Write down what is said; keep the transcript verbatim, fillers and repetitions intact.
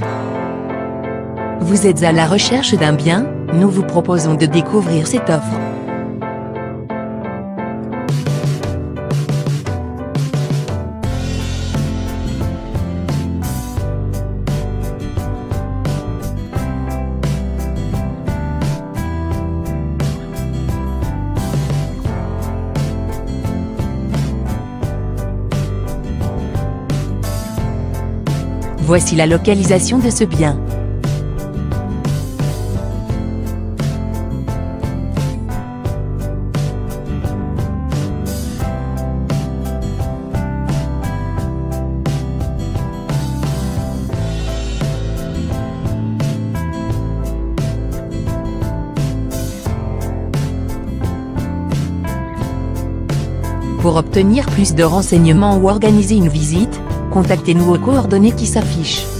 Vous êtes à la recherche d'un bien? Nous vous proposons de découvrir cette offre. Voici la localisation de ce bien. Pour obtenir plus de renseignements ou organiser une visite, contactez-nous aux coordonnées qui s'affichent.